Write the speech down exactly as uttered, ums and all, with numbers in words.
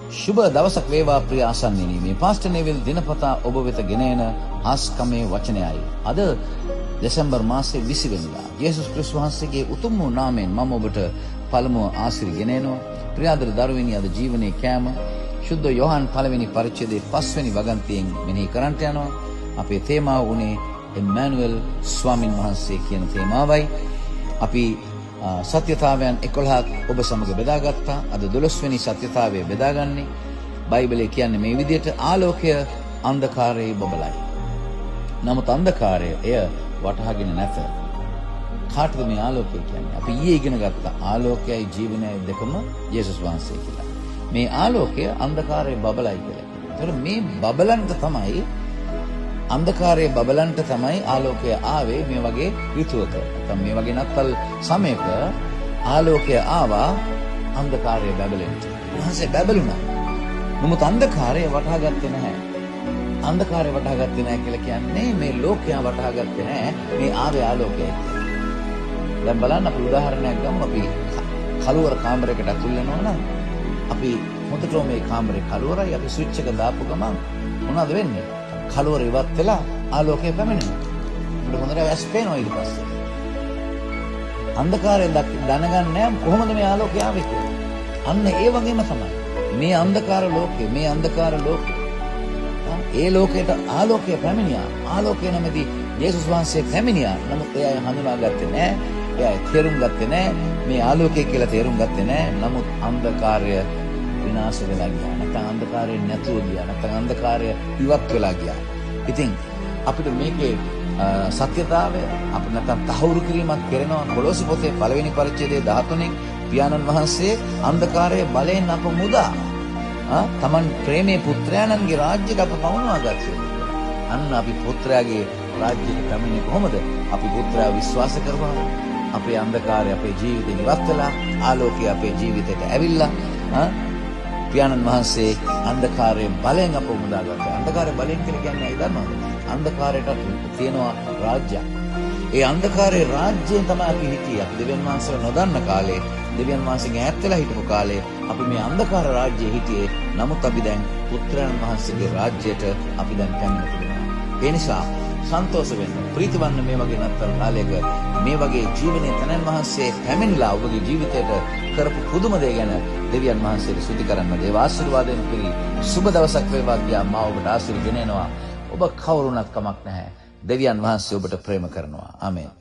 शुभ දවසක් වේවා ප්‍රිය ආසන්නිනි. මේ පාස්ටර් නෙවිල් දිනපතා ඔබ වෙත ගෙන එන ආස්කමේ වචනයයි. අද දෙසැම්බර් මාසයේ විසි වෙනිදා යේසුස් ක්‍රිස්තුස් වහන්සේගේ උතුම් වූ නාමයෙන් මම ඔබට පළමුව ආශිර්වාද ගෙන එනවා. ප්‍රියාදර දරුවනි, අද ජීවනයේ කෑම සුද්ධ යෝහන් පළවෙනි පරිච්ඡේදයේ පස්වෙනි වගන්තියෙන් මෙනෙහි කරන්නට යනවා. අපේ තේමාව උනේ එම්මැනුවෙල් ස්වාමින් වහන්සේ කියන තේමාවයි. අපි සත්‍යතාවයන් එකොළහක් ඔබ සමග බෙදාගත්තා. අද දොළොස් වෙනි සත්‍යතාවය බෙදාගන්නේ. බයිබලයේ කියන්නේ මේ විදිහට ආලෝකය අන්ධකාරයේ බබලයි. නමුත් අන්ධකාරය එය වටහාගෙන නැත. කාටද මේ ආලෝකය කියන්නේ? අපි ඊයේ ඉගෙන ගත්ත ආලෝකයයි ජීවනයයි දෙකම යේසුස් වහන්සේ කියලා. මේ ආලෝකය අන්ධකාරයේ බබලයි කියලා. ඒතර මේ බබලන්ට තමයි අන්ධකාරයේ බබලන්ට තමයි ආලෝකය ආවේ. මේ වගේ ඍතුවක නැත්නම් මේ වගේ නත්තල් සමයක ආලෝකය ආවා අන්ධකාරයේ බබලෙන්න. ඊහසේ බබලුණා. නමුත් අන්ධකාරය වටහා ගත්තේ නැහැ. අන්ධකාරය වටහා ගත්තේ නැහැ කියලා කියන්නේ මේ ලෝකයා වටහා ගත්තේ නැහැ මේ ආවේ ආලෝකයයි. දැන් බලන්න අපි උදාහරණයක් ගමු. අපි කළුවර කාමරයකට ඇතුල් වෙනවා නම් අපි හොඳටම මේ කාමරේ කළුවරයි අපි ස්විච් එක දාපු ගමන් මොනවද වෙන්නේ? කළුවර ඉවත් වෙලා ආලෝකය පැමිණෙනවා. අපිට හොඳට වැස් පේනවා ඊට පස්සේ. අන්ධකාරයෙන් දැනගන්නේ නැහැ කොහොමද මේ ආලෝකය ආවේ කියලා. අන්න ඒ වගේම තමයි මේ අන්ධකාර ලෝකේ මේ අන්ධකාර ලෝකේ ඒ ලෝකයට ආලෝකය පැමිණියා. ආලෝකය නැමැති යේසුස් වහන්සේ පැමිණියා. නමුත් ඒ අය හඳුනාගත්තේ නැහැ. ඒ අය තේරුම් ගත්තේ නැහැ. මේ ආලෝකය කියලා තේරුම් ගත්තේ නැහැ. නමුත් අන්ධකාරය විනාශ වෙලා ගියා. නැත්නම් අන්ධකාරය නැතුව ගියා. නැත්නම් අන්ධකාරය ඉවත් වෙලා ගියා. ඉතින් අපිට මේකේ සත්‍යතාවය අපිට නැත්නම් තහවුරු කිරීමක් කරනවා. කොලොසි පොතේ පළවෙනි පරිච්ඡේදයේ දහතුනෙන් පියාණන් වහන්සේ අන්ධකාරයේ බලයෙන් අප මුදා තමන් ප්‍රේමයේ පුත්‍රයාණන්ගේ රාජ්‍යයට අප පමුණවා ගත්තා. අන්න අපි පුත්‍රයාගේ රාජ්‍යයට පැමිණෙන්නේ කොහොමද? අපි පුත්‍රයාව විශ්වාස කරනවා. අපේ අන්ධකාරය අපේ ජීවිතේ ඉවත් වෙලා ආලෝකය අපේ ජීවිතයට ඇවිල්ලා පියාණන් වහන්සේ අන්ධකාරයේ බලයෙන් අප මුදා ගත්තා. අන්ධකාරයේ බලයෙන් කියලා කියන්නේ ඇයි දන්නවද? අන්ධකාරයට තියෙනවා රාජ්‍යයක්. ඒ අන්ධකාරයේ රාජ්‍යයෙන් තමයි අපි හිටියේ. අපි දෙවියන් වහන්සේව නොදන්න කාලේ, දෙවියන් වහන්සේගෙන් ඈත් වෙලා හිටපු කාලේ අපි මේ අන්ධකාර රාජ්‍යයේ හිටියේ. නමුත් අපි දැන් පුත්‍රයන් වහන්සේගේ රාජ්‍යයට අපි දැන් පැමිණ තිබෙනවා. ඒ නිසා සන්තෝෂ වෙන්න, ප්‍රීතිවන්න මේ වගේ නැත්තම් කාලයක මේ වගේ ජීවනයේ තනන් වහන්සේ පැමිණලා ඔබගේ ජීවිතයට කරපු පුදුම දේ ගැන දෙවියන් වහන්සේට ස්තුති කරන්න. දේව ආශිර්වාදයෙන් පිරි සුබ දවසක් වේවා කියා මා ඔබට ආශිර්වාද ගෙනෙනවා. ඔබ කවුරුණත් කමක් නැහැ. දෙවියන් වහන්සේ ඔබට ප්‍රේම කරනවා. ආමේන්.